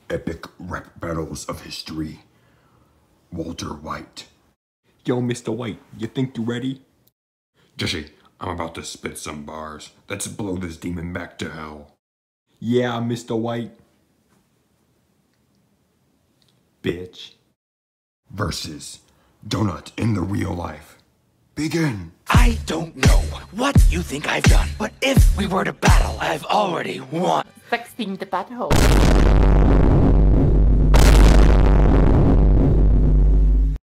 epic rap battles of history. Walter White. Yo, Mr. White, you think you ready? Jesse, I'm about to spit some bars. Let's blow this demon back to hell. Yeah, Mr. White. Bitch. Versus Donut in the real life. Begin. I don't know what you think I've done, but if we were to battle, I've already won. Vaccine the butthole.